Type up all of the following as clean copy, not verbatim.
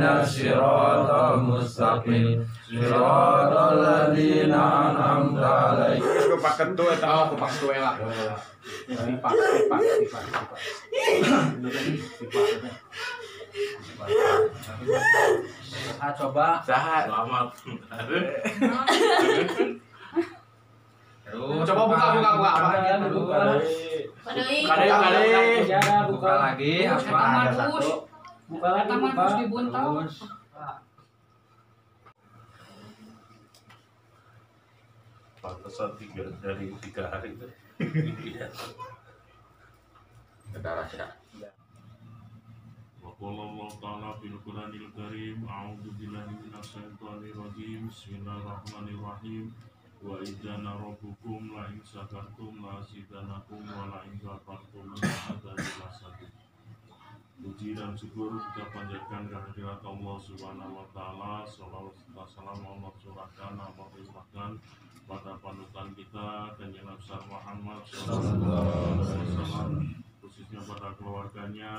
ihdinas siratal mustaqim siratal ladzina an'amta 'alaihim. Wis kepaket tuh eta kepak tuh lah. Sifat. Coba Sahat. Selamat. Coba buka. buka lagi apa ada satu. Buka lagi, buka. Terus. Pantesan 3 hari itu. Ada rasa. Waqala ta'ala fil Qur'anil Karim a'udzu billahi minasyaitonir rajim bismillahirrahmanirrahim wa idzana rabbukum la in syakartum la zidanakum wa la in kafartum la azabil lasadim. Puji dan syukur kita panjatkan kehadirat Allah Subhanahu wa taala. Shalawat serta salam Allah curahkan, Allah limpahkan pada panutan kita Kanjeng Nabi Muhammad sallallahu alaihi wasallam, khususnya pada keluarganya,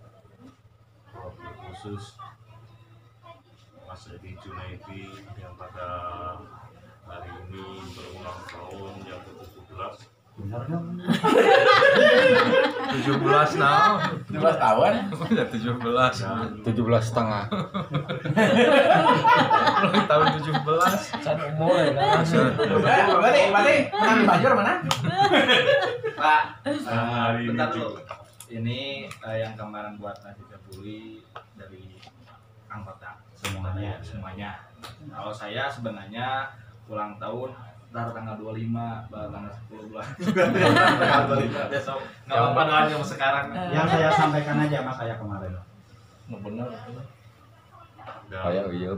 khusus Mas Edi Junaidi yang pada hari ini berulang tahun yang ke-17. 17 nah. 17 tahun. Udah 17. 17 setengah. Tahun 17. San umur ya. Berarti menang Banjur mana? Pak, Hari ini bentar dulu. Ini yang kemarin buat nasi kebuli dari anggota semuanya. Kalau saya sebenarnya ulang tahun ntar tanggal 25, tanggal 10 bulan. Tanggal 25 besok. Nggak apa-apa doanya yang sekarang. Yang saya sampaikan aja sama saya kemarin. Bener. Kayak iya.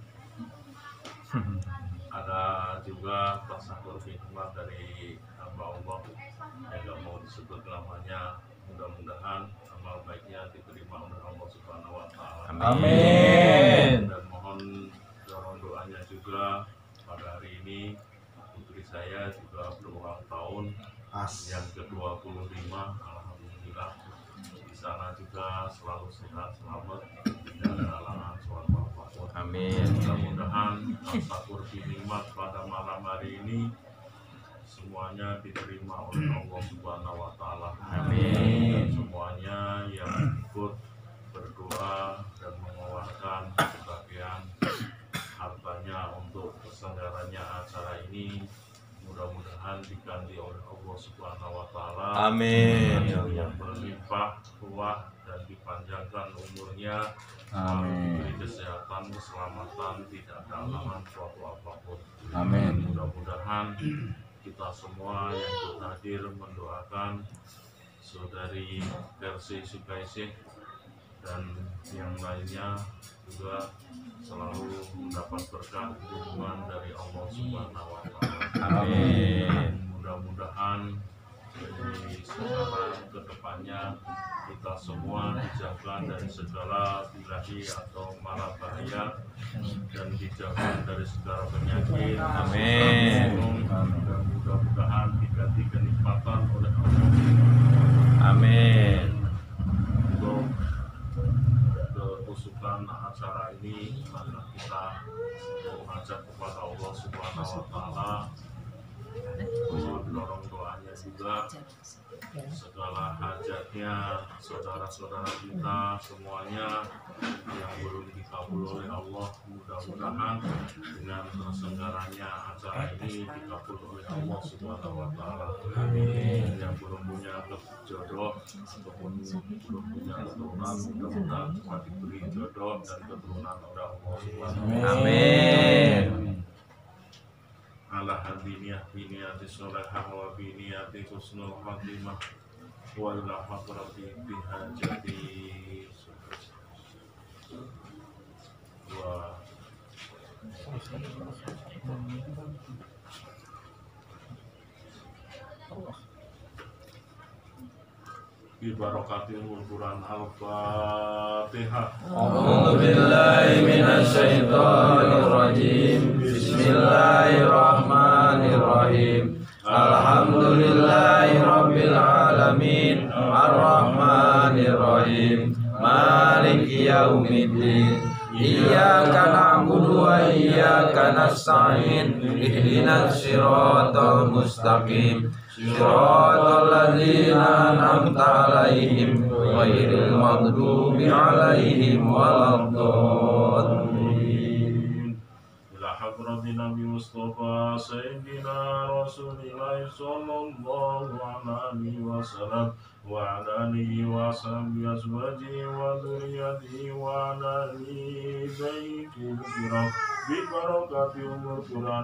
ada juga tasakur hikmah dari hamba Allah yang gak mau disebut namanya. Mudah-mudahan amal baiknya diterima oleh Allah Subhanahu wa taala. Amin. Dan mohon dorong doanya juga pada hari ini putri saya juga berulang tahun yang ke-25. Alhamdulillah di sana juga selalu sehat, selamat, tidak ada halangan suatu apapun. Amin. Mudah-mudahan tasakur nikmat pada malam hari ini semuanya diterima oleh Allah Subhanahu wa taala. Amin. Dan semuanya yang ikut berdoa dan mengeluarkan sebagian hartanya untuk terselenggaranya acara ini, mudah-mudahan diganti oleh Allah Subhanahu wa taala. Amin. Yang berlimpah ruah dan dipanjangkan umurnya. Amin. Diberi kesehatan, keselamatan, tidak ada halangan suatu apapun. Amin. Mudah-mudahan kita semua yang ikut hadir mendoakan saudari Versi Sukaisih dan yang lainnya juga selalu mendapat berkah dukungan dari Allah Subhanahu wa taala. Amin. Mudah-mudahan dari sekarang ke depannya kita semua dijauhkan dari segala bilahi atau mara bahaya dan dijauhkan dari segala penyakit. Amin. Dan mudah-mudahan diganti kenikmatan oleh Allah. Amin. Untuk keusukan acara ini, maka kita mengajak kepada Allah Subhanahu wa taala, mendorong doanya juga, segala hajatnya saudara-saudara kita semuanya yang belum dikabul oleh Allah, mudah-mudahan dengan terselenggaranya acara ini dikabul oleh Allah Subhanahu wa taala. Amin. Yang belum punya jodoh ataupun belum punya keturunan, mudah-mudahan cepat diberi jodoh dan keturunan oleh Allah Subhanahu wa taala. Amin. Ala hadiniyah biniyati sholahah wa biniyati husnul khatimah wa ila hadrati bihajati wa bi barakatil Quran al-Fatihah. A'udzu billahi minasyaitonir rajim. Bismillahirrahmanirrahim. Alhamdulillahi rabbil alamin. Arrahmanir rahim. Maliki yaumiddin. إياك نعبد وإياك نستعين اهدنا الصراط المستقيم صراط الذين أنعمت عليهم غير المغضوب عليهم ولا الضالين. إلى حضرة النبي مصطفى سيدنا رسول الله صلى الله عليه وسلم وعلى آله وصحبه أزواجه وذريته وعلى آل بيته الكرام ببركة أم القرآن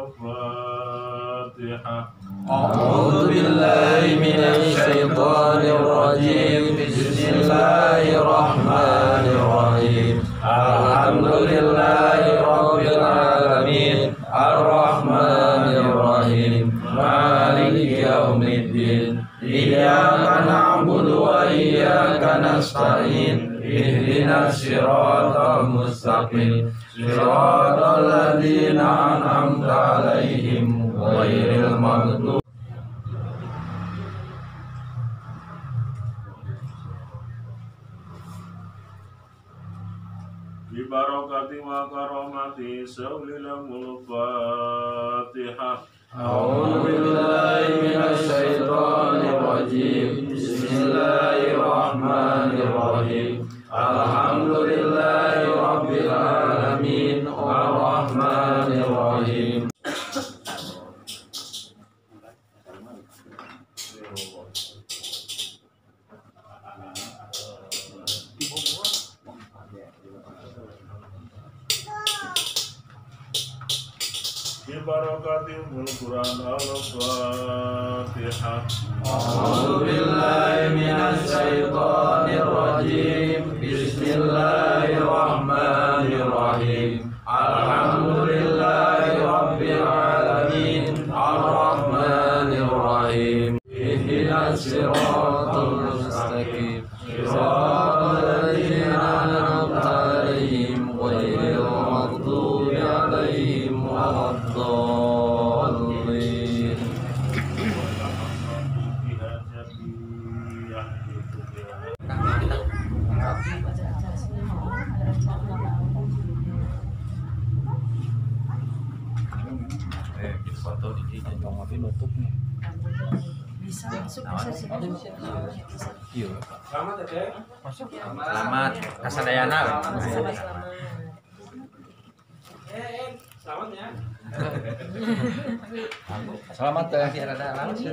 الفاتحة. أعوذ بالله من الشيطان الرجيم بسم الله الرحمن الرحيم الحمد لله رب العالمين الرحمن الرحيم مالك يوم الدين إياك نعبد وإياك نستعين اهدنا الصراط المستقيم صراط الذين أنعمت عليهم غير المغضوب. Bibarakati wa karamati saulilamul Fatihah. أعوذ بالله من الشيطان الرجيم بسم الله الرحمن الرحيم الحمد لله رب العالمين الرحمن الرحيم. Bibarakati Al-Quran Al-Fatihah. أعوذ بالله من الشيطان الرجيم بسم الله الرحمن الرحيم الحمد لله رب العالمين الرحمن الرحيم اهدنا الصراط المستقيم صراط الذين أنعمت عليهم غير المغضوب عليهم ولا الضالين. Foto di sini ngomong tapi nutup nih. Bisa masuk bisa. Iya. Selamat kasadayana. Selamat ya. Ada langsung.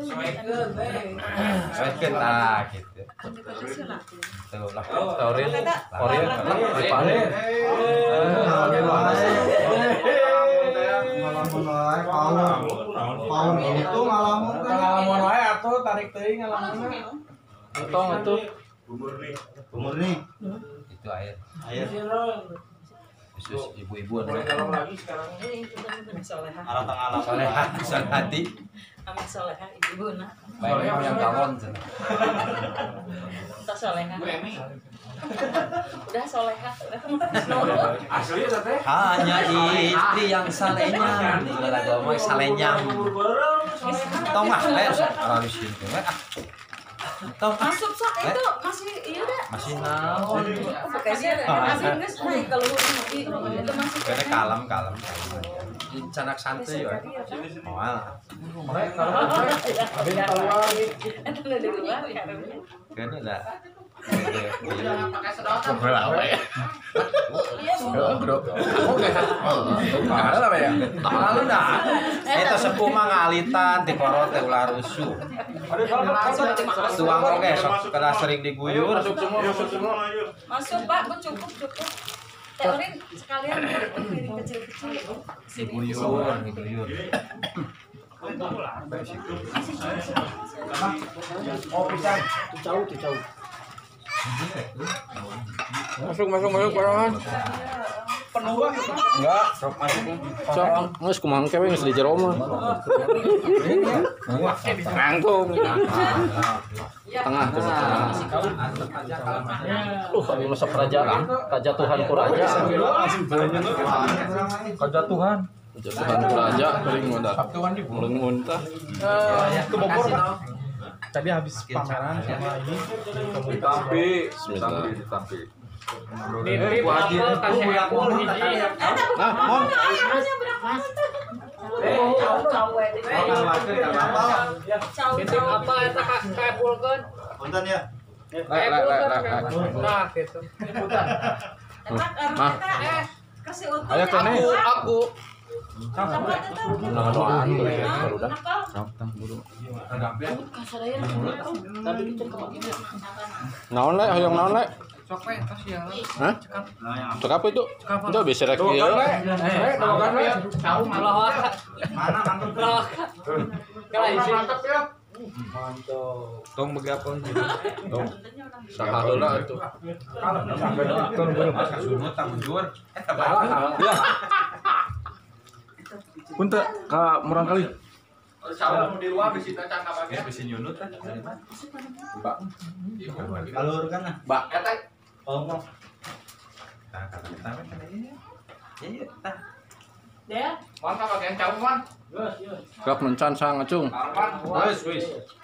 Soekeun tah gitu. Tuh lah. Oril. Ngalamun itu ngalamun wae atuh tarik teuing ngalamun. Atuh. Umur nih. Itu air. Khusus ibu-ibu anu. Solehah hati. Amin soleha ibu na. Baik yang galon cenah. Kita soleha. Udah soleha. Asli eta teh. Hanya istri yang salehnya. Lagu mah salehnya. Tong mah harus itu. Tong Masuk sok itu masih iya dah. masih naon. Pakai sih masih geus naik kalau itu masih. Kene kalem. Canak santuy we. Moal. Kene da. Eta sepuh mah ngalitan ti korot teh ulah rusuh. Tuang oge sok kada sering diguyur. Masuk Pak, cukup. Teorin sekalian piring kecil-kecil. Diguyur. Oh, pisang. Tuh jauh. Masuk barangan. Penuh ba? Enggak, sok masuk. Sok, geus kumaha kewe geus di jero mah. Nangtung. Tengah. Ini masa kerajaan, raja Tuhan ku raja. Raja Tuhan ku raja, kering muntah. Ke Bogor. Tadi habis pameran sama ini. Tampi. Bismillah. Nitip apel kasih apel hiji. Nah, mau. Nitip apa eta kayak pulkeun. Punten ya. Nah, gitu. Kasih untuk Ayo kene. Aku. Nah, doaan baru dah. Tang buru. Naon le, hoyong naon le? Sok we tos ya. Hah? Cekap itu? Itu bisa rek ieu. Doakan we. Tahu malah. Mana mantap? Kalau isi mantap ya. Tong begapun. Tong. Saha heula atuh. Sunut tang jujur. Punten ka murang kali. Salah di luar bisi tacang ka bagian. Bisi nyunut kan. Kalur kan nah. Mbak eta Ngomong. Dea. mon ka bagian cau mon. Kak mencan sang acung. Arman. Wis.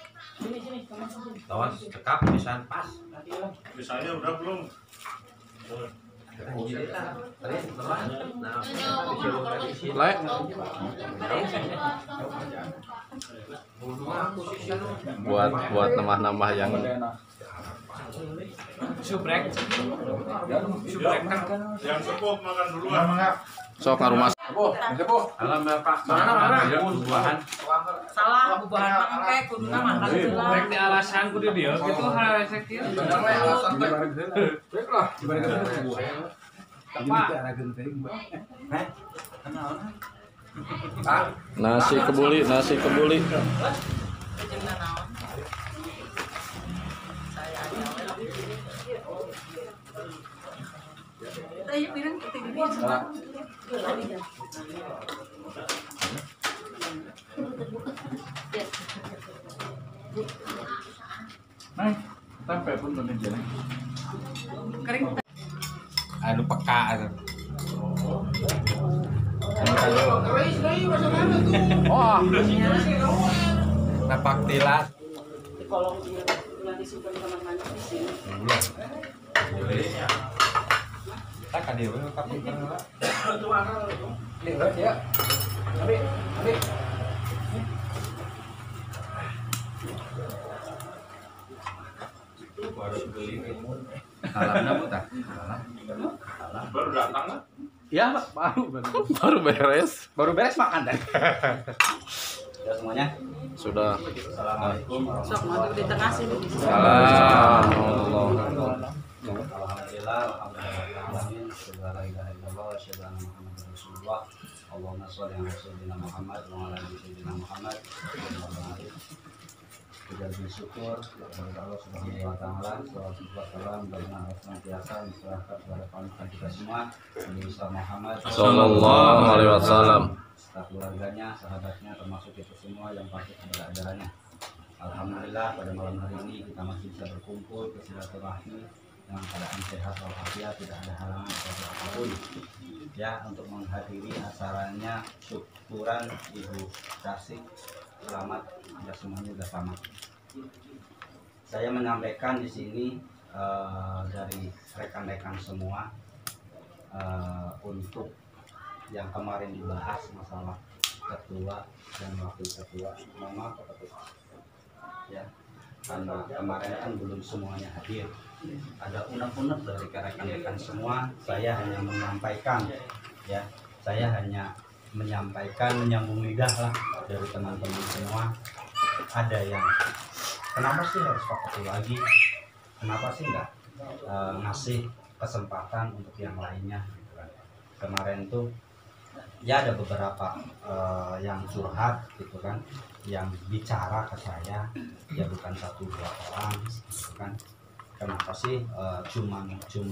Tawan cekap pisan pas. Misalnya udah belum? Le. Buat nambah-nambah yang Subrek. Subrek kan. Yang sepuh makan duluan. sok ngarumas. Alam Pak. Mana? Buahan. Salah bubahan mangke kuduna makan heula. Subrek di alasan kudu dia gitu hal resek ieu. Bener we alasan teh. Baik lah. Nasi kebuli. Tadi pirang kita gini. Kering. Anu peka atuh. Wah, Napak tilas. Di kolong yang disimpan kamar mandi di sini. Tak ka dieu we kapung heula. Ya. Alamna buta. Baru datang kan? Ya, baru. baru beres. Baru beres makan dan. Ya semuanya. Sudah. Assalamualaikum Sok mau di tengah sini. Salam. Alhamdulillah, alhamdulillah, segala ilaha illallah, syada Muhammad Rasulullah. Allahumma sholli ala sayyidina Muhammad wa ala ali sayyidina Muhammad. Kita bersyukur kepada Allah Subhanahu wa taala, salawat dan salam dan senantiasa diserahkan kepada panutan kita semua, Nabi Muhammad Sallallahu alaihi wasallam. serta keluarganya, sahabatnya, termasuk kita semua yang patuh kepada ajarannya. Alhamdulillah pada malam hari ini kita masih bisa berkumpul ke silaturahmi dengan keadaan sehat walafiat, tidak ada halangan atau apapun ya, untuk menghadiri acaranya syukuran Ibu Tasik. Selamat, ya semuanya sudah selamat. Saya menyampaikan di sini dari rekan-rekan semua untuk yang kemarin dibahas masalah ketua dan wakil ketua. Mohon maaf Pak Ketua, ya, karena kemarin kan belum semuanya hadir. Ada unek-unek dari rekan-rekan semua. Saya hanya menyampaikan, ya, saya hanya menyampaikan, menyambung lidah lah dari teman-teman semua. Ada yang kenapa sih harus Pak Ketua lagi, kenapa sih nggak ngasih kesempatan untuk yang lainnya gitu kan. Kemarin tuh ya ada beberapa yang curhat gitu kan, yang bicara ke saya, ya bukan 1-2 orang gitu kan. Kenapa sih cuman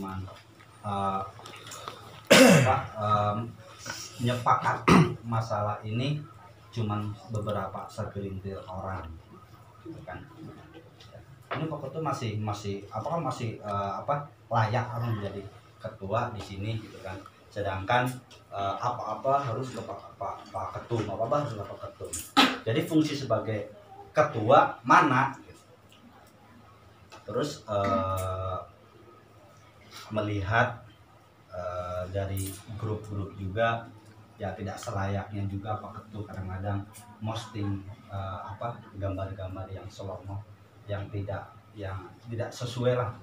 nyepakat masalah ini cuman beberapa segelintir orang gitu kan. Ini Pak Ketua masih layak orang menjadi ketua di sini gitu kan. Sedangkan apa-apa harus ke Pak Ketum, apa-apa harus ke Pak Ketum. Jadi fungsi sebagai ketua mana gitu. Terus melihat dari grup-grup juga ya tidak selayaknya juga Pak Ketua kadang-kadang posting gambar-gambar yang slow-mo yang tidak sesuai lah.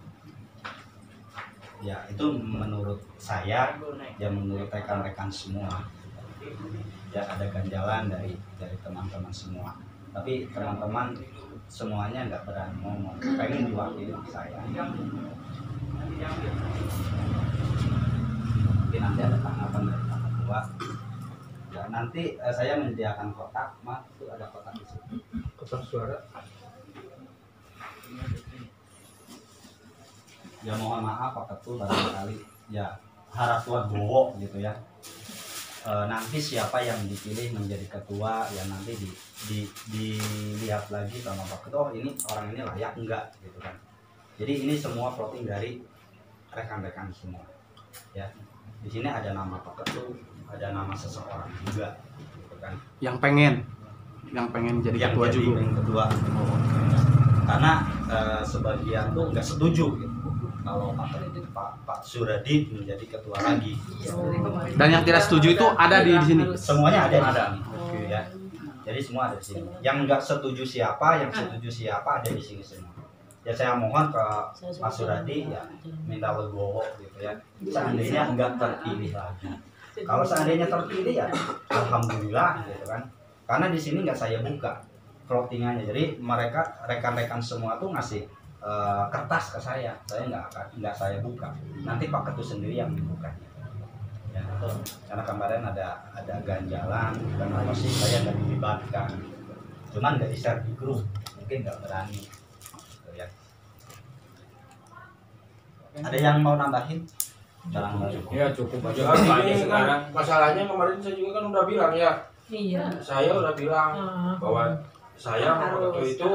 Ya itu menurut saya, ya menurut rekan-rekan semua, ya ada ganjalan dari teman-teman semua. Tapi teman-teman semuanya nggak berani ngomong, pengen diwakili saya. Mungkin nanti ada tanggapan dari Pak Ketua. Ya nanti saya menyediakan kotak, Mas, itu ada kotak di sini. Kotak suara. Ya mohon maaf Pak Ketua barangkali ya harap Tuhan bowo gitu ya. Nanti siapa yang dipilih menjadi ketua ya nanti dilihat lagi sama Pak Ketua, oh ini orang ini layak enggak gitu kan. Jadi ini semua voting dari rekan-rekan semua. Ya. Di sini ada nama Pak Ketua, ada nama seseorang juga gitu kan. Yang pengen jadi ketua juga. Ketua. Karena sebagian tuh nggak setuju gitu. Kalau Pak Suradi menjadi ketua lagi. Dan yang tidak setuju itu ada di sini. Semuanya ada di sini. Oke ya. Jadi semua ada di sini. Yang nggak setuju siapa, yang setuju siapa ada di sini semua. Ya saya mohon ke Pak Suradi ya minta legowo gitu ya. Seandainya nggak terpilih lagi. Kalau seandainya terpilih ya alhamdulillah gitu kan. Karena di sini nggak saya buka votingannya. Jadi mereka rekan-rekan semua tuh ngasih kertas ke saya nggak saya buka. Nanti Pak Ketua sendiri yang membukanya. Ya, karena kemarin ada ganjalan dan apa sih saya nggak dilibatkan. Cuman nggak di-share di grup, mungkin nggak berani. Gitu ya. Ada yang mau nambahin? Jangan cukup. Ya cukup aja. Ini kan masalahnya kemarin saya juga kan udah bilang ya. Iya. Saya udah bilang bahwa saya Pak Ketua itu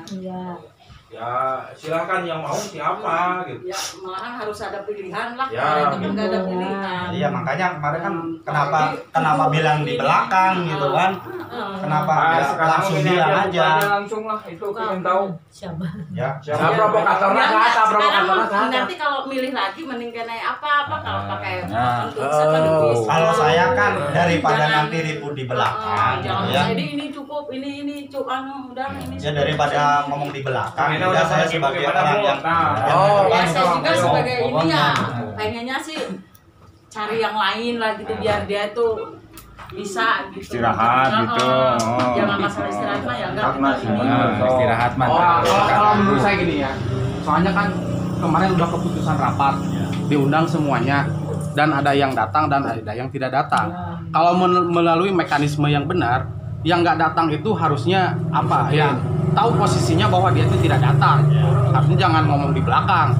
ya silakan yang mau siapa gitu. Ya malahan harus ada pilihan lah. Ya, Kalau itu nggak ada pilihan. Iya makanya kemarin kan kenapa bilang di belakang gitu kan? Kenapa nggak langsung bilang aja? Langsung lah itu pengen tahu. Siapa? Ya. Siapa provokatornya ke atas, provokatornya ke atas. Nanti kalau milih lagi mending kena apa kalau pakai Kalau saya kan daripada nanti ribut di belakang, jangan ya. jadi ini cukup ini cukup udah ini. Ya daripada ngomong di belakang, udah saya sebagai orang yang ya saya juga sebagai ini ya pengennya sih cari yang lain lah gitu biar dia tuh bisa gitu Istirahat gitu. Jangan masalah istirahat mah ya enggak Istirahat mah. Kalau menurut saya gini ya, soalnya kan kemarin udah keputusan rapat, diundang semuanya, dan ada yang datang dan ada yang tidak datang. Kalau melalui mekanisme yang benar, yang nggak datang itu harusnya apa ya, tahu posisinya bahwa dia itu tidak datang. Artinya jangan ngomong di belakang.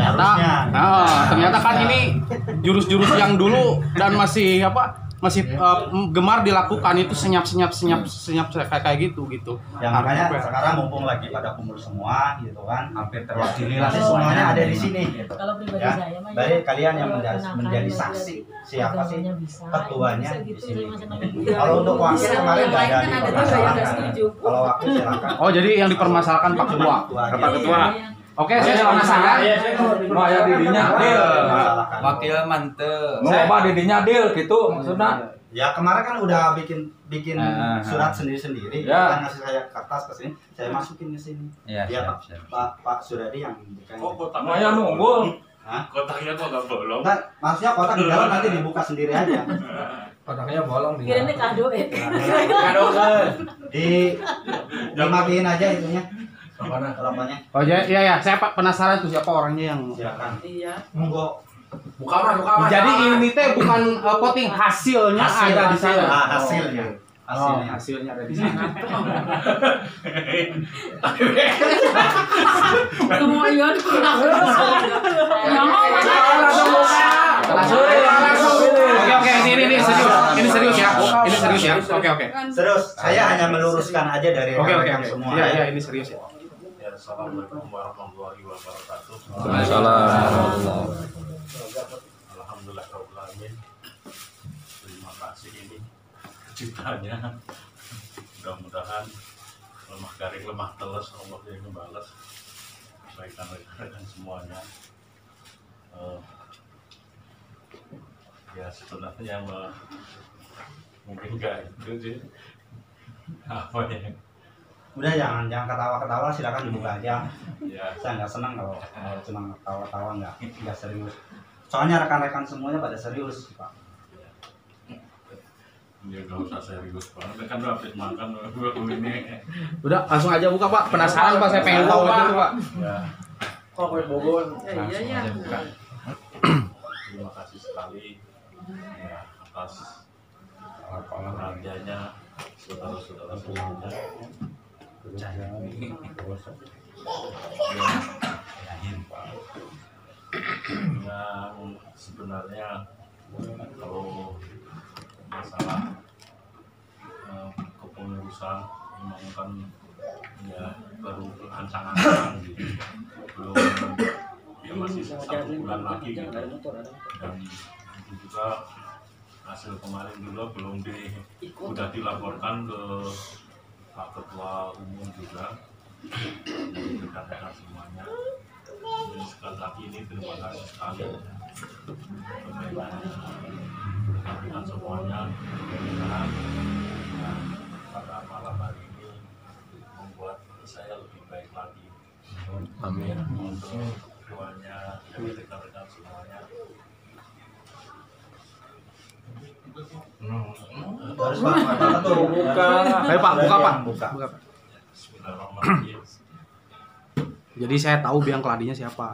Ternyata kan ini jurus-jurus yang dulu dan masih gemar dilakukan itu senyap kayak gitu. Ya makanya sekarang mumpung lagi pada kumpul semua gitu kan, hampir terwakili lah semuanya ada di sini gitu. Kalau pribadi Ya, saya mah dari kalian yang menjadi saksi siapa sih ketuanya di sini. Kalau untuk wakil kemarin nggak ada dipermasalahkan. Kalau wakil silakan. Oh jadi yang dipermasalahkan Pak Ketua. Pak Ketua. Oke, saya penasaran. Mau ya didinya deal. Wakil mantep. Mau didinya deal gitu maksudnya. Ya kemarin kan udah bikin surat sendiri-sendiri, Ya. kan ngasih saya kertas ke sini, saya masukin ke sini. Ya, Dia siap. Pak Suradi yang bikin. Oh, kotaknya Maya nunggu. kotaknya kok nggak bolong? Enggak, maksudnya kotak di dalam nanti dibuka sendiri aja. Kotaknya bolong di. kira ini kado Kado kan. Dimatiin aja itunya. Mana? Kelapanya. Oh iya, saya penasaran tuh siapa orangnya yang. Silakan. iya Monggo. Buka mah. Jadi ini teh bukan voting, hasilnya ada di sana. Hasilnya. Hasilnya ada di sana. kemoyon Oke, ini serius ya. Oke. Serius, saya hanya meluruskan aja dari Oke. rekan semua. Iya, ini serius ya. Ya, assalamualaikum warahmatullahi wabarakatuh. Waalaikumsalam. Alhamdulillah rabbil alamin. Terima kasih ini ciptanya. Mudah-mudahan lemah garing lemah teles Allah yang membalas kebaikan rekan-rekan semuanya. Ya sebenarnya mungkin enggak itu sih. Apa ya? Udah jangan ketawa-ketawa, silakan dibuka aja. Ya. Saya nggak senang kalau cuma ketawa-tawa nggak serius. Soalnya rekan-rekan semuanya pada serius, Pak. Ya nggak usah serius banget, kan udah habis makan gue ini. Udah langsung aja buka Pak. Penasaran Pak, saya pengen tahu itu Pak. Ya. Kok kulit Bogor? Langsung aja buka. Terima kasih sekali ya atas perhatiannya saudara-saudara semuanya. Yang sebenarnya kalau masalah kepengurusan memang kan ya baru ancang-ancang gitu, belum ya masih 1 bulan lagi gitu, dan itu juga hasil kemarin juga belum udah dilaporkan ke Pak Ketua Umum juga, jadi rekan-rekan semuanya. Jadi sekali lagi ini terima kasih sekali rekan-rekan semuanya. Mudah-mudahan pada malam hari ini membuat saya lebih baik lagi. Amin. Untuk keduanya dari rekan-rekan semuanya. Harus Pak, tuh buka. Ayo Pak, buka Pak. Buka. Bismillahirrahmanirrahim. Jadi saya tahu biang keladinya siapa.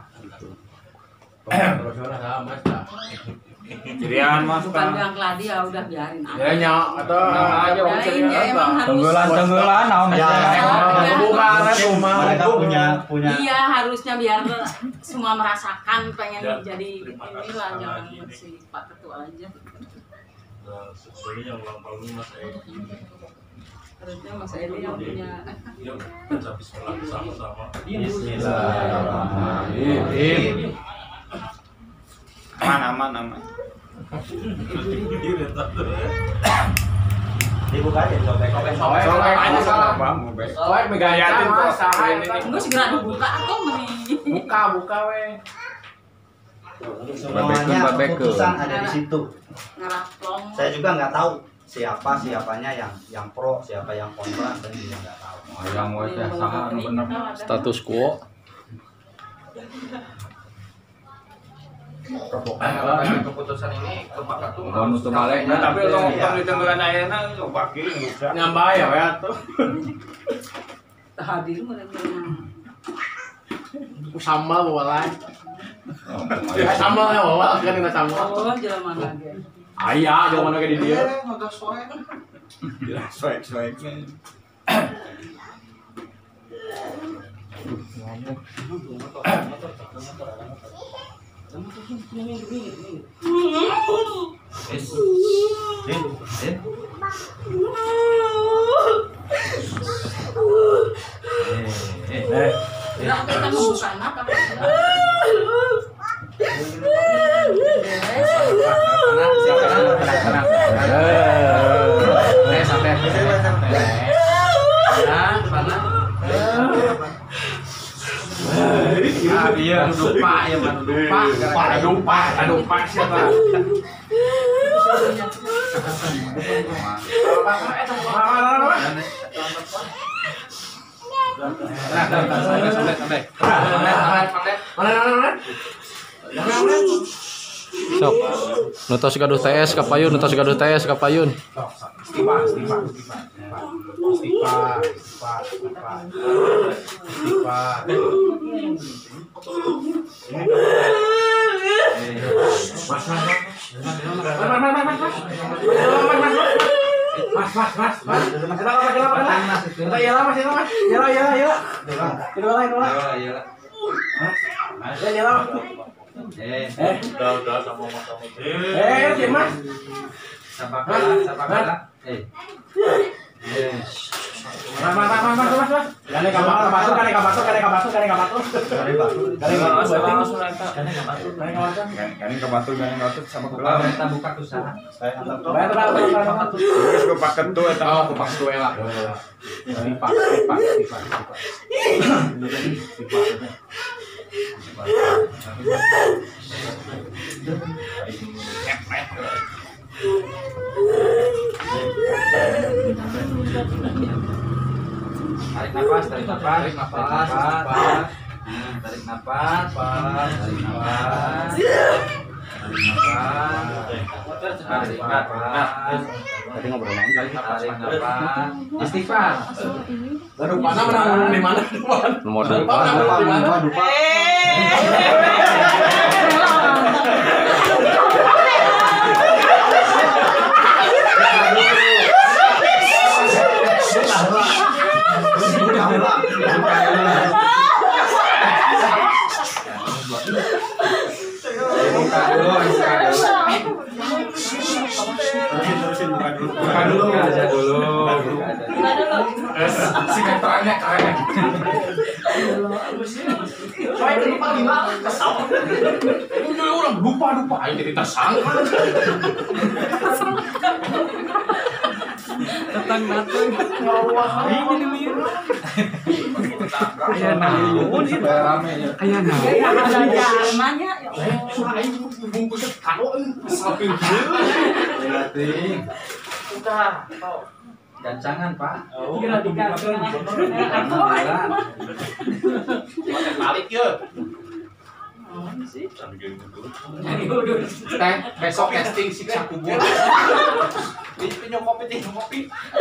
Cerian Mas. Bukan biang keladi ya udah biarin aja. Ya nyak atau aja Biarin ya emang harus. Tenggelan naon Ya, Bukan mereka punya. Iya harusnya biar semua merasakan pengen Ya, jadi terima kasih inilah sekali jangan lagi. si Pak Ketua aja. Sebenarnya ulang tahun Mas Edi. Harusnya Mas Edi yang punya. Yuk baca bismillah sama-sama. Bismillahirrahmanirrahim. aman. Dibuka aja sobek. Sobek aja salah. Sobek megayatin Mas. Enggak segera dibuka atau meni. Buka we. Semuanya keputusan ada di situ. Ngeraplong. Saya juga nggak tahu siapanya yang pro, siapa yang kontra, saya juga nggak tahu. Yang wajah sama bener. Status quo. Keputusan ini ke Pak Ketua. Bonus tuh balik. Tapi kalau Iya. di tenggelan ayeuna coba ki nyambah ya we atuh. Hadir benar-benar. Sambal bawa lain. Ya sambal ya bawa kan kita sambal. Oh jelema lagi. Aya, jangan mana ke di dia. Soek. Nah, kita mau buka apa? Iya, lupa ya, lupa siapa? Sok. Nutos gaduh TS ka payun, nutos gaduh TS ka payun. Udah sama Mas Ahmad. Mas. Tarik nafas, tarik nafas, tarik nafas, tarik nafas, tarik nafas, tarik nafas. Tadi ngobrol naon? Tarik nafas. Istighfar. Baru mana menang di mana? Nomor Dupa. Buka dulu aja dulu. Si keterangannya keren. Saya lupa lima kesal. Ini orang lupa ayo jadi tersangka. Tetangga tuh. Ini mir. Aya naon ieu? Aya naon? Ada jarmannya ya Allah. Bungkus kado samping kieu. Udah. Gancangan, Pak. Kira dikasih. Balik yuk. Besok casting siksa kubur. Ini kopi.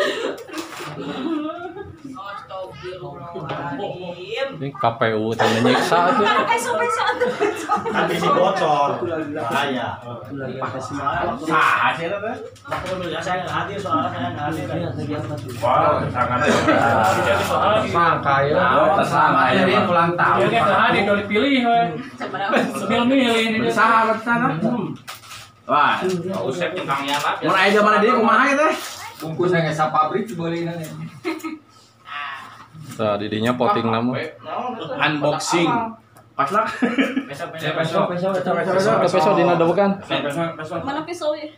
Ini KPU tanya nyiksa tuh. Nanti si bocor. Bahaya. Sah sih itu. Saya nggak hadir soalnya saya nggak hadir. Wah, tangan Sangka ya. Tersangka jadi ulang tahun. Ya kan hadir kalau dipilih we. Milih ini. Sahabat sana. Wah, Usep tentangnya apa? mun aya zaman dia kumaha teh? Bungkus saya nggak pabrik beli nanti. Nah, didinya poting nama. Unboxing. Pas lah. Besok. Ke peso dina ada bukan? Mana pisau ya?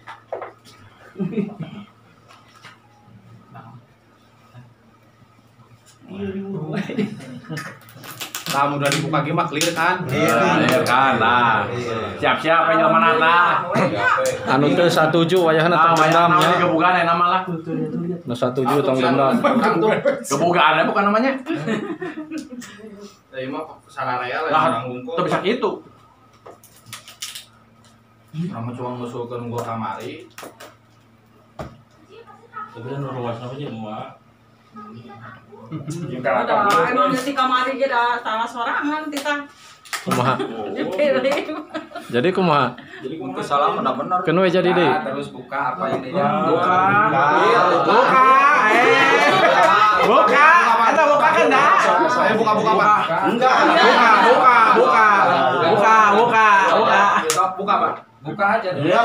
Kamu udah dibuka game clear kan? Clear kan. Nah. Siap-siap aja mana lah. Anu teu satuju wayahna tong dendam nya. Kebukaan nama lah. Nu satuju tong dendam. Kebukaan bukan namanya. Dari mah sararea lah Lah, orang bungkus. itu bisa gitu. Kamu cuma ngusulkan gua kamari. Sebenarnya ruas apa aja Mbak? Udah, emang di kamari kita salah sorangan kita. Kumaha? Dipilih. Jadi kumaha? Jadi bungkus salah benar-benar. Keun we jadi deui. Terus buka apa yang dia. Buka. Eta buka kan dah. Saya buka apa? Enggak. Buka Pak. Buka aja. Iya,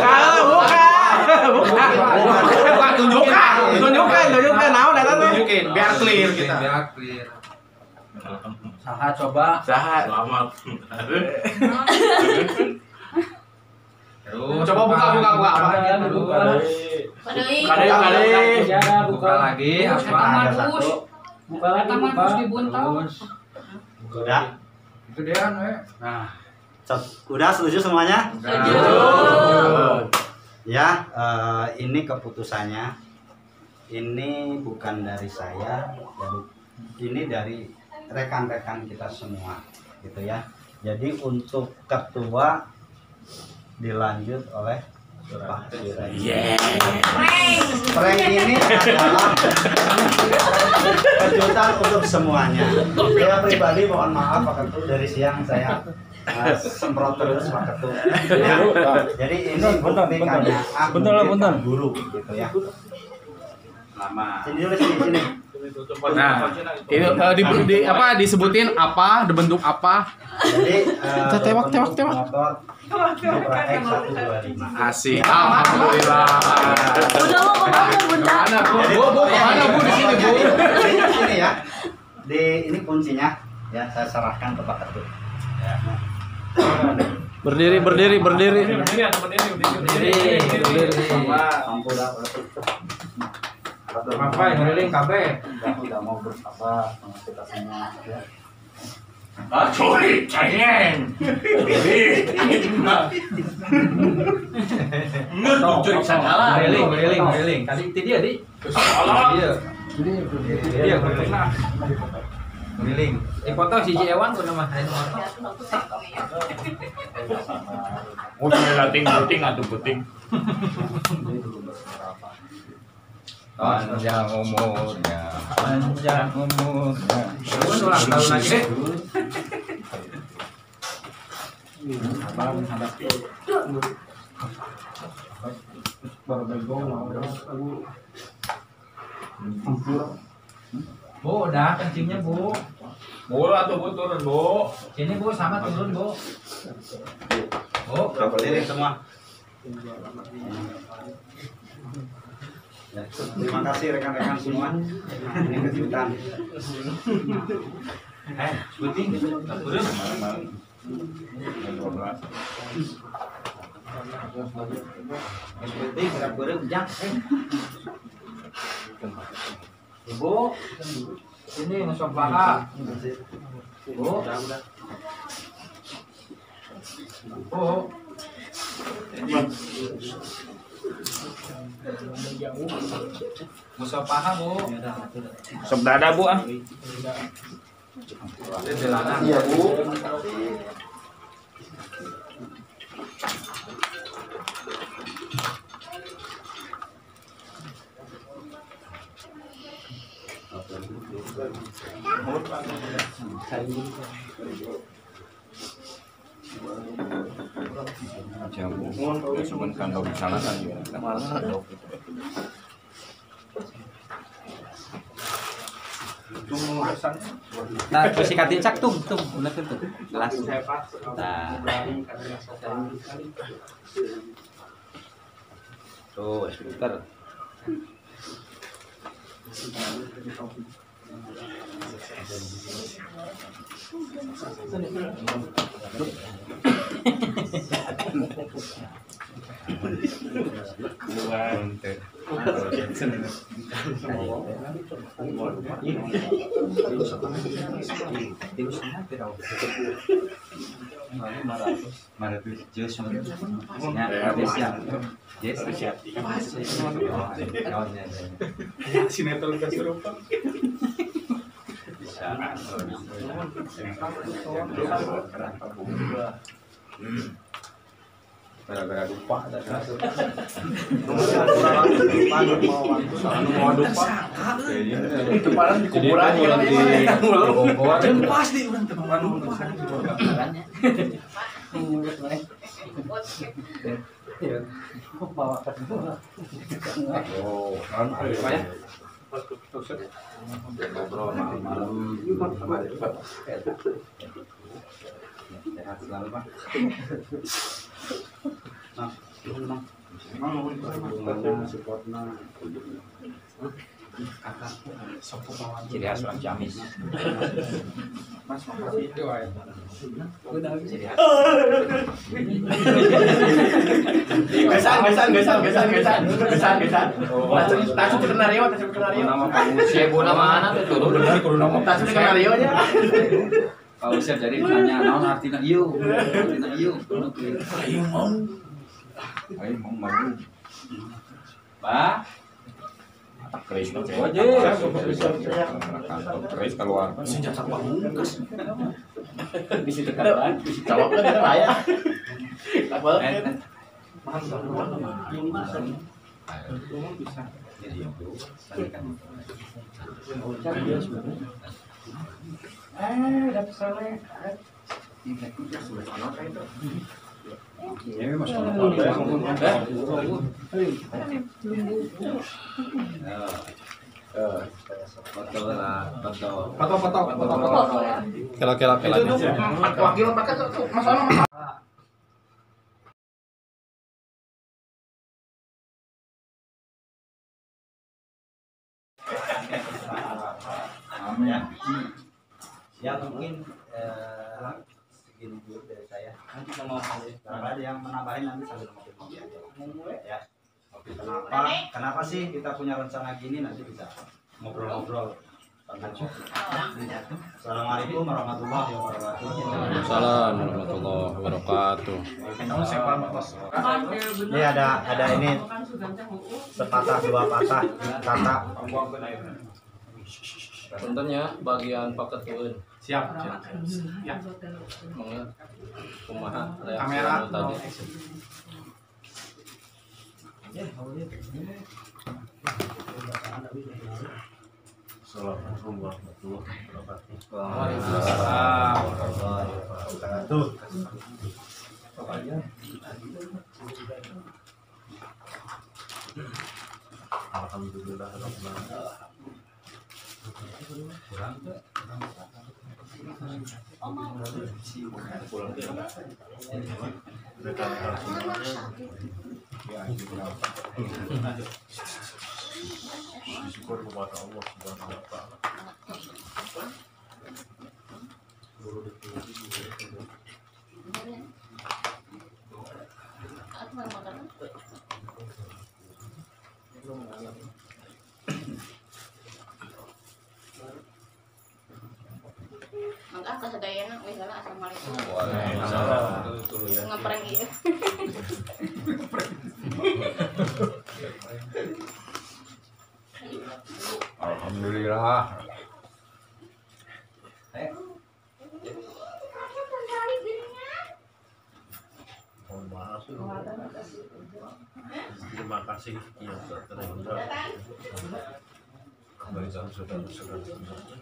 Buka tunjukkan naon eta teh. Tunjukin biar clear kita. Biar clear. Saha coba. Saha. Selamat. Terus Coba buka apa aja dulu. Buka lagi apa ada satu. Harus dibuntal. Udah. Itu dia Nah, Udah setuju semuanya? Setuju. Ya, ini keputusannya. Ini bukan dari saya, ini dari rekan-rekan kita semua, gitu ya. Jadi untuk ketua dilanjut oleh Pak Sirai. Prank ini adalah kejutan untuk semuanya. Saya pribadi mohon maaf Pak Ketua, dari siang saya semprot terus Pak Ketua. Jadi ini buktikannya aku guru gitu ya. Lama. Sini dulu sini. nah itu disebutin apa, bentuk apa? Jadi Tewak. motor Supra X 125. Asik. Alhamdulillah. Udah mau ngomong bunda. Bu di sini, Bu. Di sini ya. Ini kuncinya ya, saya serahkan ke Pak Ketua. Ya. Berdiri. Apa yang ngeliling KB? Udah mau bersabar sama kita semua ya. Cuy, cengeng. Enggak cuy salah. Beriling. Tadi itu dia, Di. Salah. Iya, beriling. Foto si Ewan tuh nama. Oh, puting atau puting. Panjang umurnya. Ulang tahun lagi deh. Bu, udah kencingnya Bu. Bola atau bu turun bu. Sini Bu, sama turun Bu. Bu, Berdiri semua. Ya, terima kasih rekan-rekan semua. Ini kejutan. puting. Ibu, ini masuk paha. Bu, Bu. Masuk paha Bu. Sok dada bu ah. Iya, Bu. Cuman kan kalau di sana kan nah, terus sikatin cak tum, bener tuh, gelas. Nah, tuh, speaker. Sinetron kesurupan. Gara-gara lupa Mau dupa. Itu padahal di kuburan ya. pasti udah ngobrol malam-malam sehat selalu Pak. Ciri khas orang Ciamis. Ciri khas. Gesan. Tasuk skenario. Nama Pak nama mana tuh? Benar kudu nama Tasuk skenario nya. Pak Usep jadi nanya naon artina ieu? Artina ieu. Ayo mau maju. Pak. Keris aja. Keris keluar. Senjata pamungkas. Di situ kan. Jawabnya kita layak. Apa? Jadi itu sampaikan. Dapat saleh. Ya Mas. Foto. Kela-kela. Wakil pakai tuh masalah. Ya mungkin segini dulu dari saya. Nanti kalau ada yang menambahin nanti sambil ngopi aja. Ya. Kenapa sih kita punya rencana gini, nanti bisa ngobrol-ngobrol Assalamualaikum warahmatullahi wabarakatuh. Waalaikumsalam warahmatullahi wabarakatuh. Ini ada ini sepatah dua patah kata. Punten ya bagian paketueun. Siap. Ya. Mangga kumaha reaksi Kamera. anu tadi. Assalamualaikum warahmatullahi wabarakatuh. Waalaikumsalam warahmatullahi wabarakatuh. Alhamdulillah rabbil alamin. Rekan-rekan semuanya, syukur kepada Allah Subhanahu wa taala. Mangga kasadayana we heula assalamualaikum. Waalaikumsalam. Ngeprank ieu. Alhamdulillah. Mohon maaf. Terima kasih yang tak terhingga kebaikan saudara-saudara semuanya.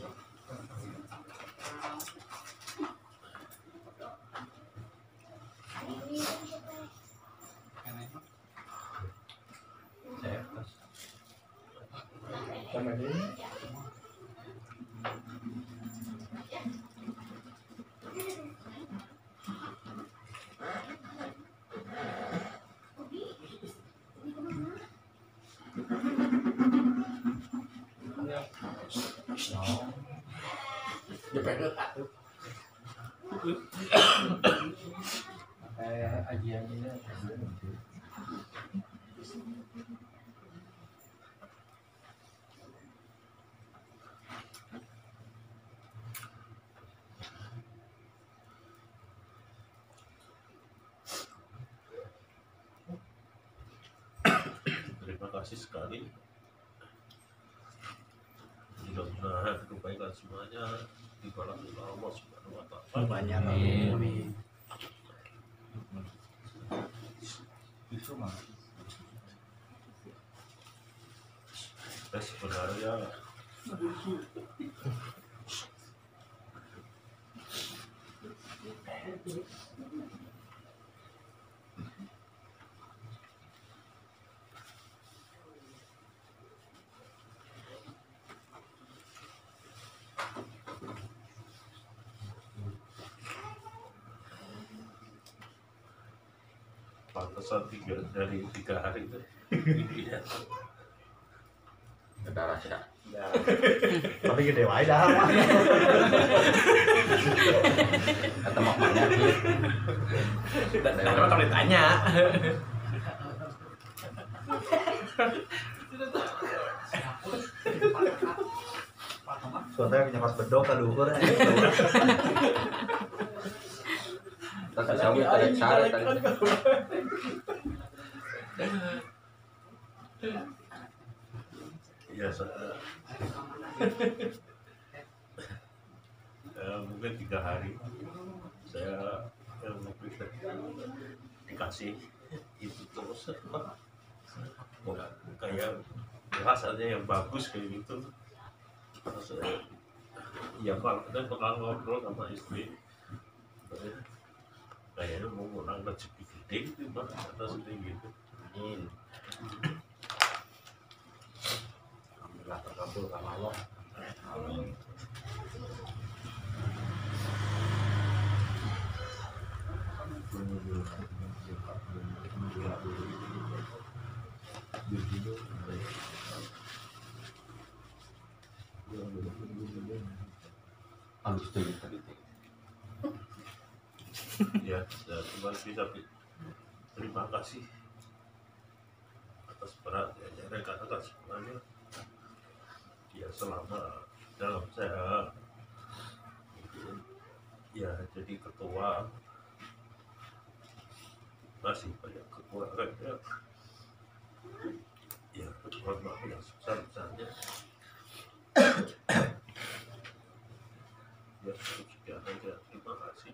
Terima kasih sekali. Mudah-mudahan kebaikan semuanya dibalas oleh Allah Subhanahu wa taala. Banyak. Amin. Sebenarnya pantesan dari 3 hari itu. Iya. Darah sih. Tapi gede wae dah. Kata maknya gitu. Kenapa kalau ditanya? Soalnya punya pas bedok ka luhur. Tak sawit tarik sare tadi. Iya, mungkin 3 hari saya dikasih itu terus kayak rasanya yang bagus kayak gitu. Terus ya kalau kita pernah ngobrol sama istri, kayaknya mau menang rezeki gede gitu, Pak, kata seperti gitu. Alhamdulillah terkabul sama Allah. Amin. Halus tuh tadi. Ya, saya cuma bisa terima kasih atas perhatiannya rekan-rekan semuanya. Ya, selama dalam saya ya jadi ketua masih banyak kekurangan ya ketua yang besar-besarnya ya sekian aja, terima kasih.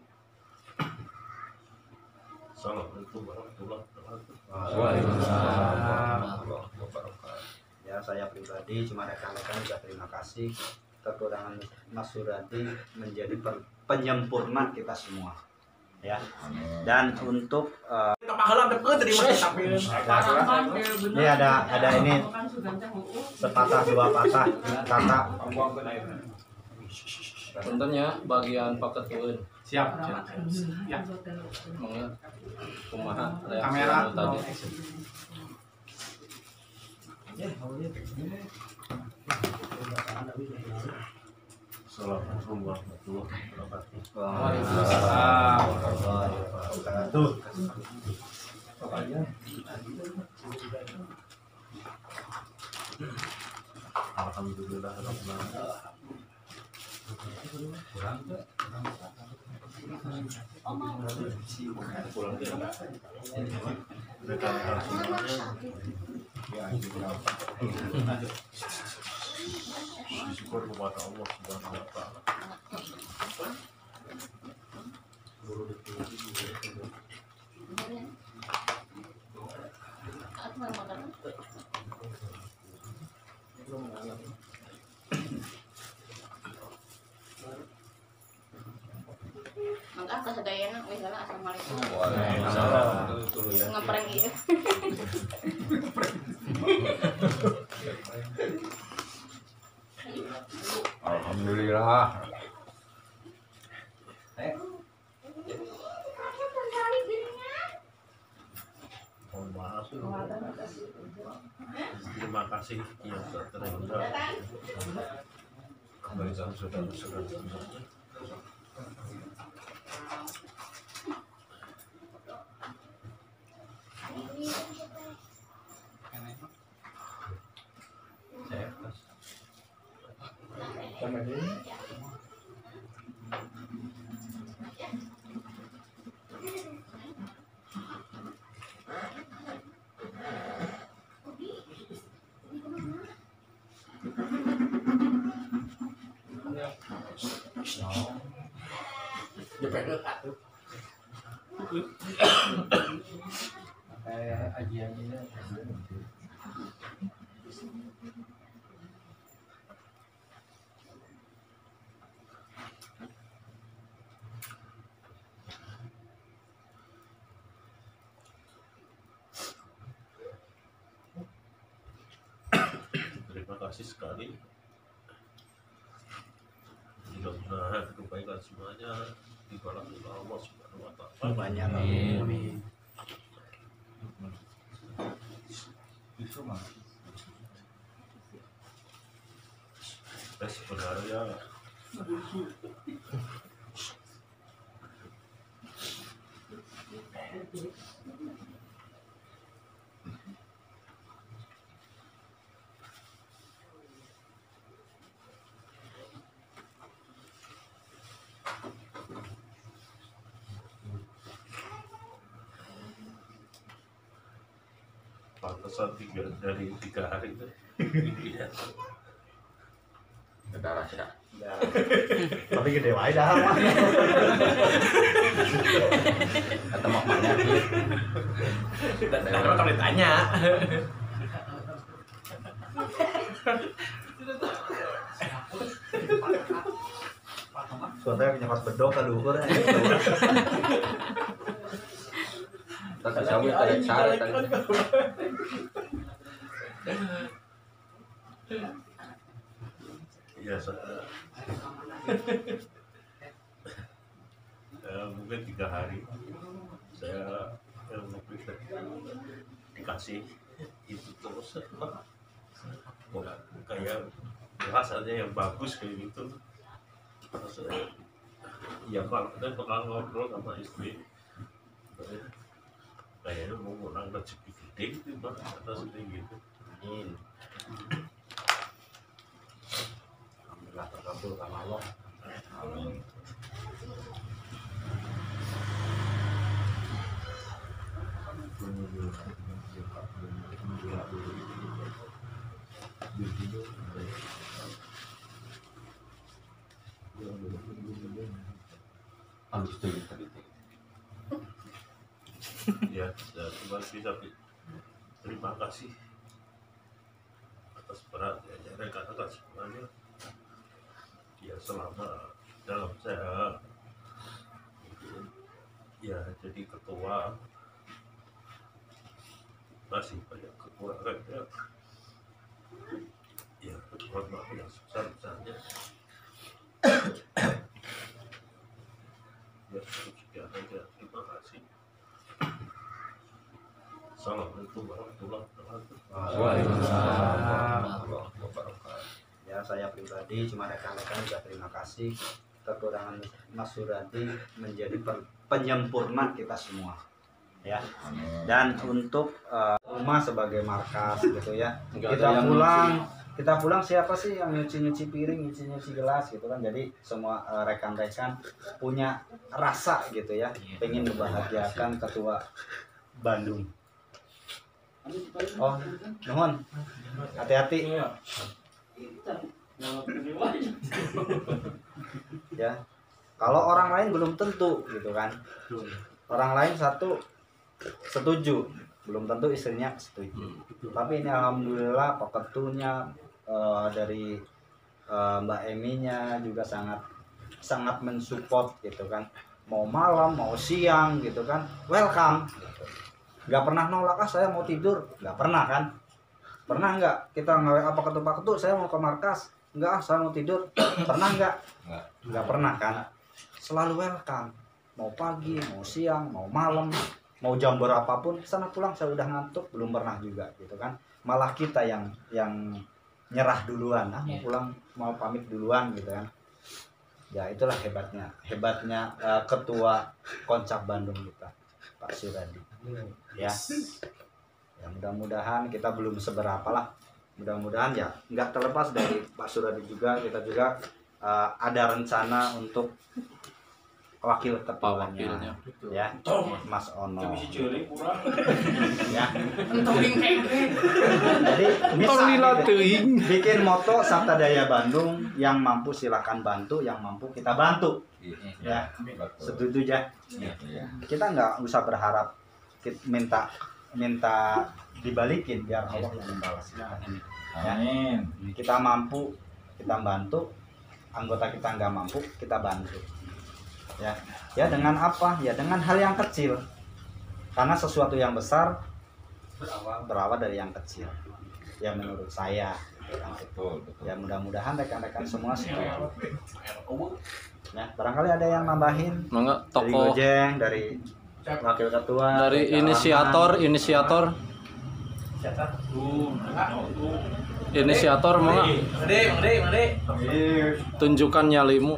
Assalamualaikum warahmatullahi wabarakatuh. Ya saya pribadi cuma rekan-rekan juga terima kasih. Kekurangan Mas Suradi menjadi penyempurna kita semua ya. Dan untuk ini ada ini sepatah dua patah kata. Puntennya bagian paketueun. Siap. Ya. Mangga kumaha Kamera tadi. Assalamualaikum warahmatullahi wabarakatuh. Waalaikumsalam warahmatullahi wabarakatuh. Alhamdulillah rabbil rekan-rekan semuanya syukur kepada Allah Subhanahu wa taala. Mangga kasadayana misalnya assalamualaikum. Waalaikumsalam. Ngeprank ieu. Alhamdulillah. Mohon maaf. Terima kasih yang tak terhingga kebaikan saudara-saudara semuanya. Terima kasih sekali. Mudah-mudahan kebaikan semuanya dibalas oleh Allah Subhanahu wa taala. Banyak. Amin. Sebenarnya pantesan dari 3 hari itu. Iya. Darah ya. Tapi gede wae dah mah. Kata maknya. Kenapa kalau ditanya? Soalnya nyokot bedog ka luhur. Tapi sawit ada cara tadi. Iya, mungkin 3 hari saya dikasih itu terus kayak rasanya yang bagus kayak gitu. Terus ya Pak, kita pernah ngobrol sama istri, kayaknya mau menang rezeki gede gitu Pak, kata seperti gitu. telah terkabulkan Allah. Amin. Ya, cuma bisa terima kasih atas berat ya rekan atas semuanya. Ya selama dalam saya ya jadi ketua masih banyak kekurangan ya mohon maaf yang sebesar-besarnya. Ya sekian aja, terima kasih. Assalamualaikum warahmatullahi wabarakatuh. Ya, saya pribadi cuma rekan-rekan juga terima kasih. Kekurangan Mas Suradi menjadi penyempurna kita semua. Ya. Dan untuk rumah sebagai markas gitu ya. Kita pulang siapa sih yang nyuci piring, nyuci gelas gitu kan. Jadi semua rekan-rekan punya rasa gitu ya, pengen membahagiakan ketua Bandung. Oh, nuhun. Hati-hati. Ya. Kalau orang lain belum tentu gitu kan. Orang lain satu setuju, belum tentu istrinya setuju. Tapi ini alhamdulillah Pak Ketunya dari Mbak Eminya juga sangat mensupport gitu kan. Mau malam, mau siang gitu kan. Welcome. Gitu. Gak pernah nolak, saya mau tidur, gak pernah kan? Pernah nggak kita nge-WA Pak Ketu, saya mau ke markas, enggak, saya mau tidur, pernah nggak? Nggak pernah kan? Selalu welcome, mau pagi, mau siang, mau malam, mau jam berapapun, sana pulang saya udah ngantuk, belum pernah juga gitu kan? Malah kita yang nyerah duluan, mau pulang, mau pamit duluan gitu kan? Ya itulah hebatnya ketua Koncak Bandung kita, Pak Suradi. Ya mudah-mudahan kita belum seberapa lah, mudah-mudahan ya nggak terlepas dari Pak Suradi juga, kita juga ada rencana untuk wakil ketuanya ya, Mas Ono ya. Jadi bisa bikin moto Sabta Daya Bandung, yang mampu silakan bantu, yang mampu kita bantu ya. Setuju ya. Kita nggak usah berharap minta dibalikin, biar Allah yang membalas. Amin. Kita mampu, kita bantu. Anggota kita nggak mampu, kita bantu. Ya dengan apa? Ya dengan hal yang kecil. Karena sesuatu yang besar berawal dari yang kecil. Ya menurut saya. Ya mudah-mudahan rekan-rekan semua setuju. Ya barangkali ada yang nambahin. Mangga Dari tokoh Gojeng, dari wakil ketua, dari inisiator mangga tunjukkan nyalimu.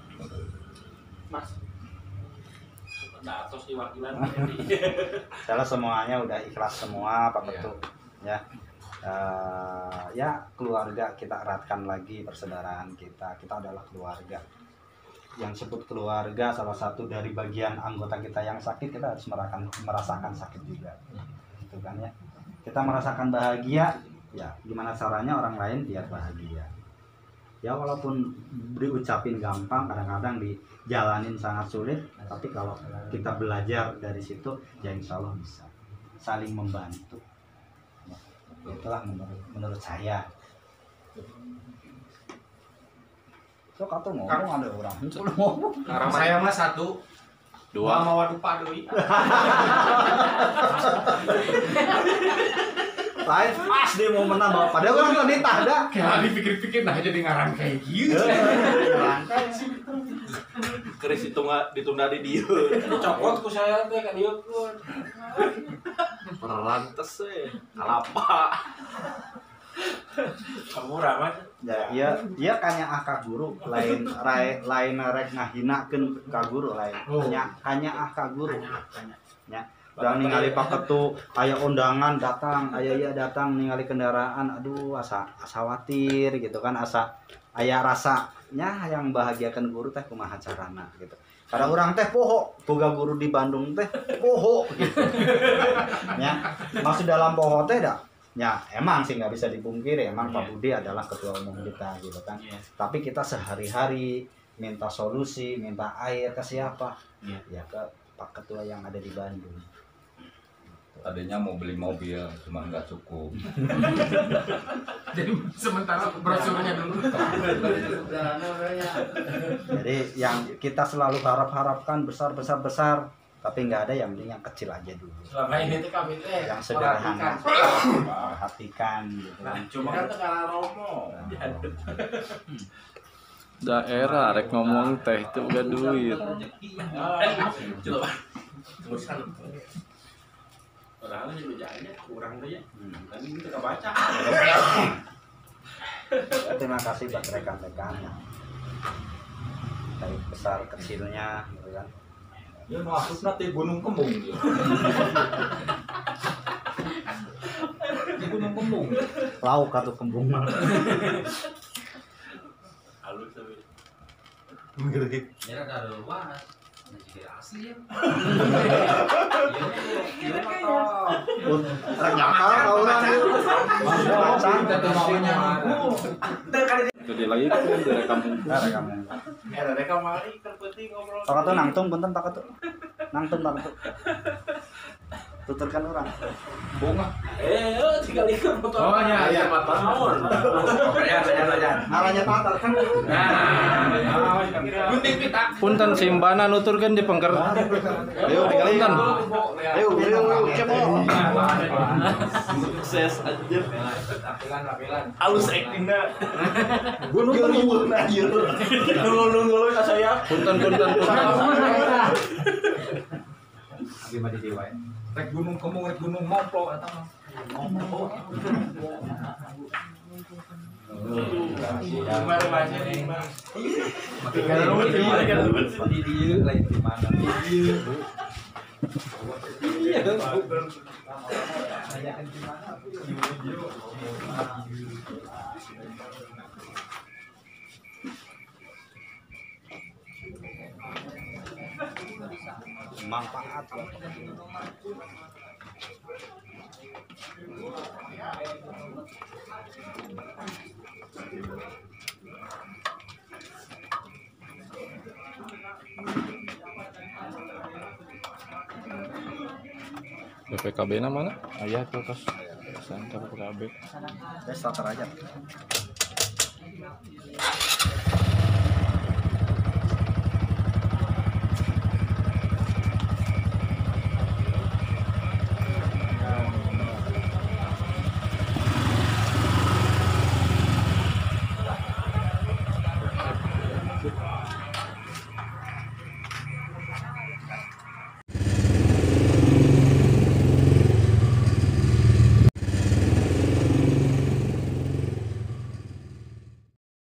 Salah semuanya udah ikhlas semua Pak Ketu ya. Ya keluarga kita eratkan lagi persaudaraan kita adalah keluarga. Yang sebut keluarga, salah satu dari bagian anggota kita yang sakit, kita harus merasakan sakit juga gitu kan ya. Kita merasakan bahagia, ya gimana caranya orang lain biar bahagia ya. Walaupun diucapin gampang, kadang-kadang dijalanin sangat sulit, tapi kalau kita belajar dari situ ya insya Allah bisa saling membantu ya. Itulah menurut saya. So kata ngomong ada orang ngomong. Saya mah 1 2 mau waduh padui. Lain pas dia mau menambah, padahal orang tadi tak ada. Kayak dipikir-pikir nah jadi ngarang kayak gitu. Keris itu nggak ditunda di dia. Copot ku saya teh ka dieu pun. Perlantes kalapa. Kamu ramah. Ya iya kanya ka guru lain rek ngahinakeun ka guru lain. Hanya ka guru. Ya. Dan ningali paketu aya undangan datang, aya datang ningali kendaraan, aduh asa khawatir gitu kan, asa aya rasanya yang bahagiakan guru teh kumaha carana gitu. Karena orang teh poho, boga guru di Bandung teh poho gitu. Ya, masuk dalam poho teh dah. Ya, emang sih nggak bisa dipungkiri, emang Pak Budi adalah ketua umum kita gitu kan. Tapi kita sehari-hari minta solusi, minta air ke siapa? Ya ke Pak Ketua yang ada di Bandung. Tadinya mau beli mobil, cuma nggak cukup. Jadi sementara brosurnya dulu. Jadi yang kita selalu harapkan besar, tapi nggak ada, yang penting yang kecil aja dulu. Selama ini tuh kami teh Yang sederhana, perhatikan gitu kan. Cuma kan tengah romo. Daerah rek ngomong teh itu udah duit. Padahal juga jadinya kurang aja. Tadi kita baca. Terima kasih buat rekan-rekan dari besar kecilnya gitu kan. Ya masuk nanti Gunung Kembung. Di Gunung Kembung. Lauk atau kembung mah. Halus tapi. Mengerti. Ya ada luar. Asli ya. Ternyata orang Jadi lagi kan dari kampung. Rekam mari terpenting ngobrol. Pak Ketua nangtung punten Pak Ketua. Nangtung Pak Ketua. Tuturkan orang. Bunga. Tiga likur motor. Oh ya, 4 tahun. Arahnya tatar kan. Gunting pita. Punten simbana nuturkeun di pengker. Ayo Punten. Ayo coba. Sukses aja. Halus actingnya. Gunung aja. Nunggu ka saya. Punten. Abi mah di dewa. Rek Gunung Kembung, rek Gunung Momplo eta mah. Gimana baca nih, Bang? Di dieu lain di mana? Manfaat buat BPKB na mana? Ayah tuh tos. Santar PKB. starter aja.